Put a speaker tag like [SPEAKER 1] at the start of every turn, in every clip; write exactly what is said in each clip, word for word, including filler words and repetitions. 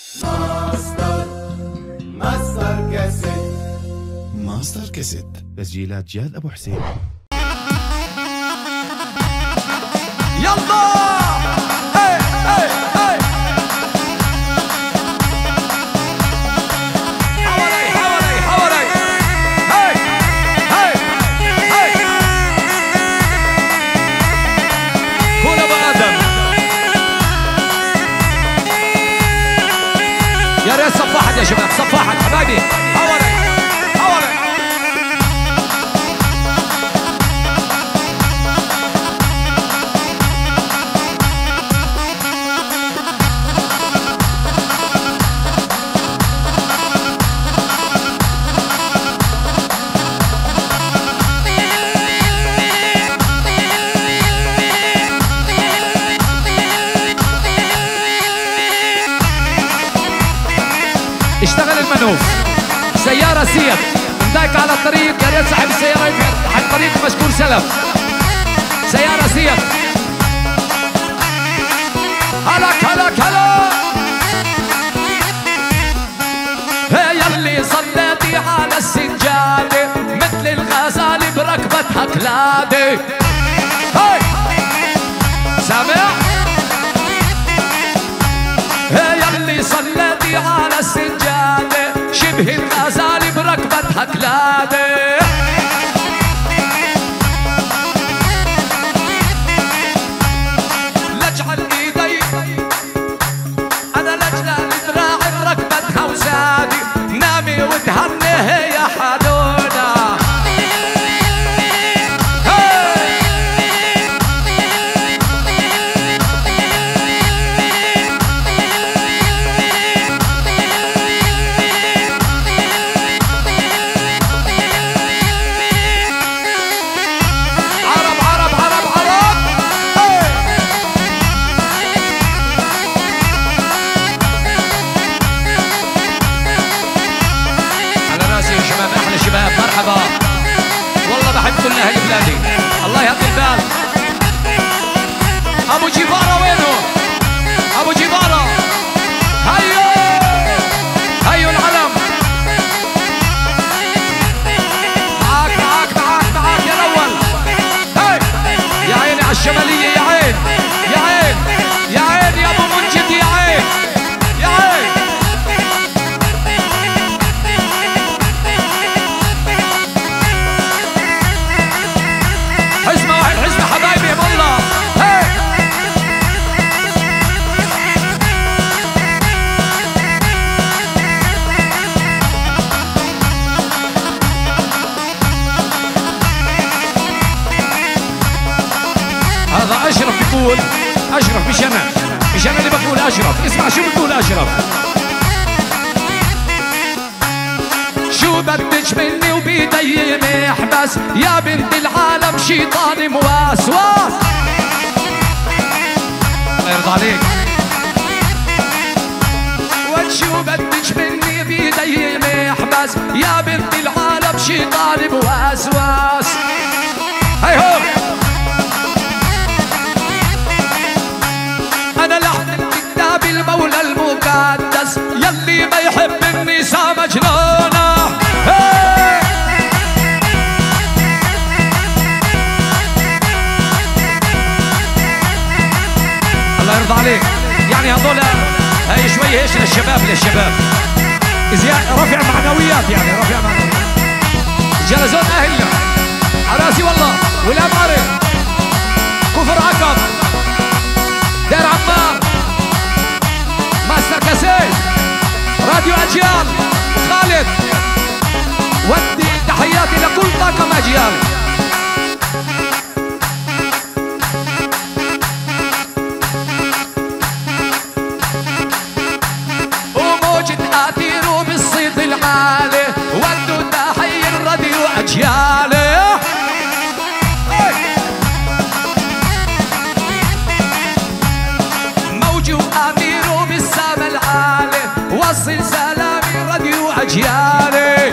[SPEAKER 1] ماستر ماستر كاسيت
[SPEAKER 2] ماستر كاسيت تسجيلات جاد ابو حسين.
[SPEAKER 3] يلا هي هي هي حوالي حوالي حوالي هي هي هي كون ابو ادم يا ريت صفاحك يا شباب، صفاحك حبايبي. حوالي حوالي اشتغل المنوف. سيارة سير مضايق على الطريق، يا ريت صاحب السيارة يبعد عن الطريق مشكور سلف. سيارة سير هلك هلك هلا. هي يلي صليتي على السجادة مثل الغزالة بركبتها كلادة. هاي سامع؟ هي يلي صليتي على السجادة شبه الغزالة بركبتها كلادة. لجعل ايدي انا لجلال دراعي بركبتها وزادي نامي وتهني يا حدونا. مرحبا والله بحب كل اهل بلادي، الله يهدي البال. ابو جيفارة وينه؟ ابو جيفارة هيو هيو العلم. معاك معاك معاك معاك يا الاول. هي يا عيني على الشمالية، يا عين يا عين يا عين يا ابو منجد، يا عين يا عين. هذا أشرف بيقول، أشرف مش أنا، مش أنا اللي بقول أشرف، اسمع شو بقول أشرف. شو بدك مني وبيدي محبس يا بنت العالم شيطاني موسوس. الله يرضى عليك. وشو بدك مني بيدي محبس يا بنت العالم شيطاني موسوس. هي هو أنا لحن الكتاب المولى المقدس يلي ما يحب النساء مجنونة. الله يرضى عليك. يعني هذول هي شوي ايش للشباب للشباب إذا رفع معنويات، يعني رفع معنويات. جلزون أهلنا عراسي والله والأمارة كفر عقب دير عمار ماستر كاسيت راديو أجيال خالد. ودي تحياتي لكل طاقم أجيال. وموجة آثير بالصيت العالي ودوا تحية الراديو أجيال. وأميره بالسما العالي وصل سلامي راديو أجيالي.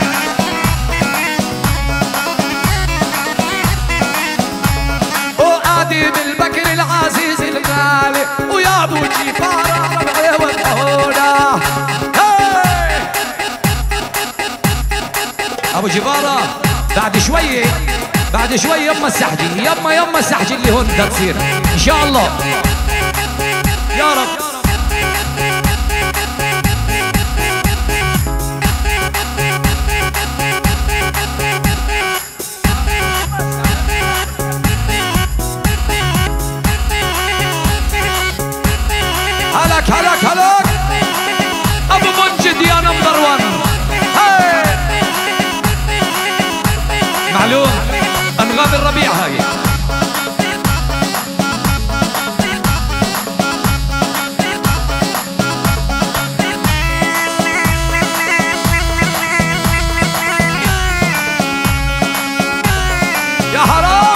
[SPEAKER 3] وآدي بالبكر العزيز الغالي ويا أبو جيفارة ربعي والهونا. بعد شوية بعد شوية يما السحجي، يما يما السحجي اللي هون بدها تصير إن شاء الله يا رب. هلك هلك هلك أبو منجد يا نمبر ون. هاي معلوم أنغام الربيع هاي. يا حرام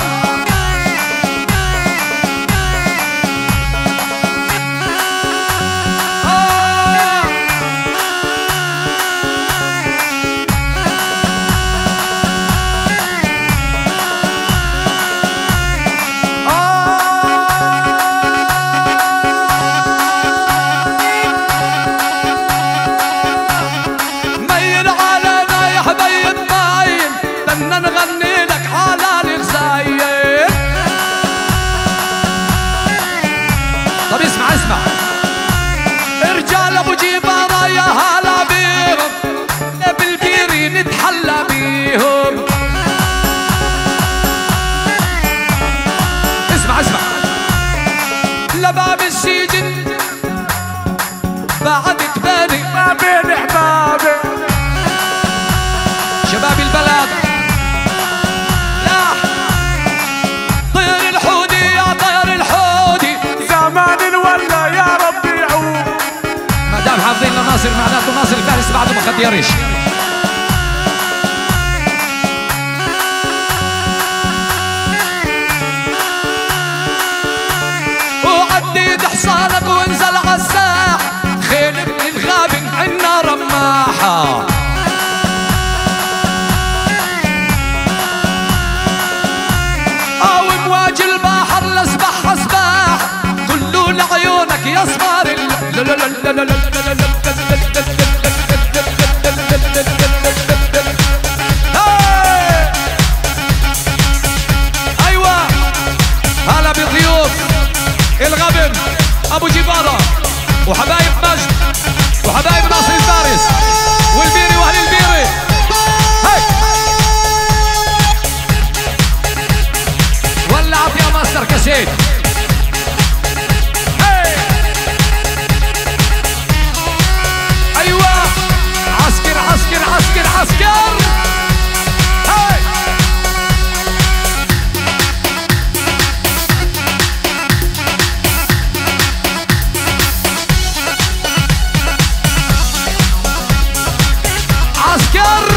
[SPEAKER 3] بعد تباني ما بين احبابي شباب البلد. لا طير الحودي يا طير الحودي
[SPEAKER 1] زمان ولا يا ربي يعود.
[SPEAKER 3] ما دام حافظين لناصر معناته ناصر الفارس بعده ما خديرش. وعدي حصانك وانزل عالساح خيل ابن الغابن عنا رماحة. او امواج البحر لسبح سباح كله لعيونك يا صغار ال ايوه هلا بضيوف الغبن ابو جبارة وحبايب مجد وحبايب ناصر الفارس والبيري واهل البيري. هاي ولعت يا ماستر كاسيت. هاي ايوه عسكر عسكر عسكر عسكر. هاي عسكر.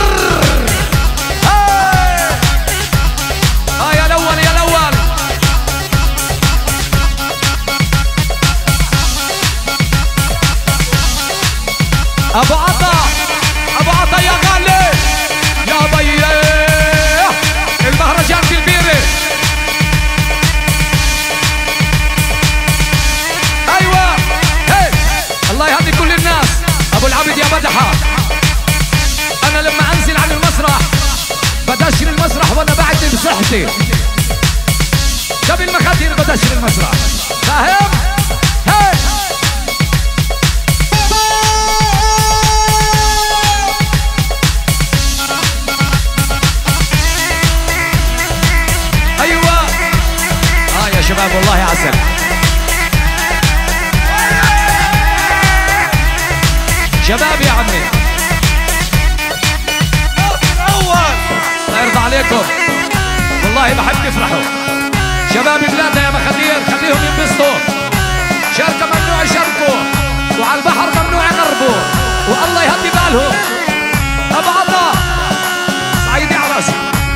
[SPEAKER 3] هاي ها يا الاول يا الاول. ابو عطا ابو عطا يا غالي يا بيه المهرجان في البيري. ايوه هي الله يهدي كل الناس. ابو العبد يا بدحه أنا لما أنزل عن المسرح بدشر المسرح وأنا بعد بصحتي. جاب المخادير بدشر المسرح فاهم؟ هاي أيوة آه يا شباب والله عسل. شباب يا عمي الله يرضى عليكم والله بحب تفرحوا. شباب بلادنا يا مخدير خليهم ينبسطوا. شركة ممنوع يشركوا وعلى البحر ممنوع يغربوا والله يهدي بالهم. ابو عطا صعيدي على راسي.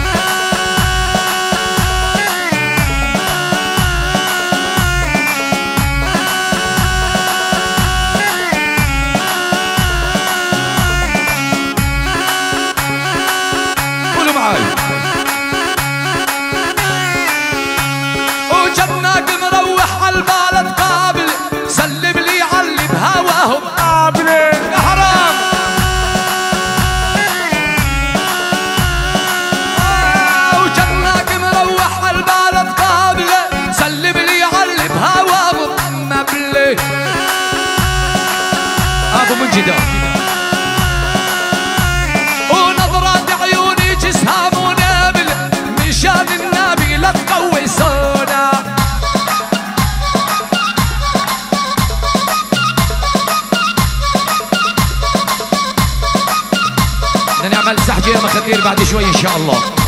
[SPEAKER 3] قولوا معاي. وجناك مروح عالبلد كده ونظرات عيونك سهام ونابل مشان النبي لا تقوي صونا بدنا نعمل زحجة مخدير بعد شوي ان شاء الله.